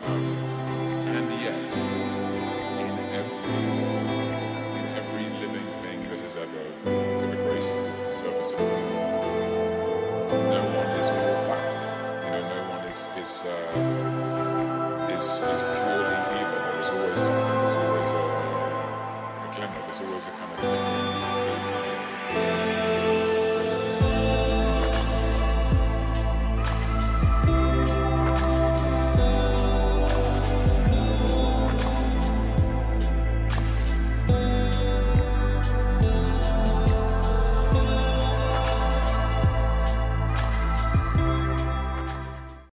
And yet, in every living thing that has ever sort of graced the surface of the moon, no one is all bad. You know, no one is purely evil. There is always something. There's always a glimmer. There's always a kind of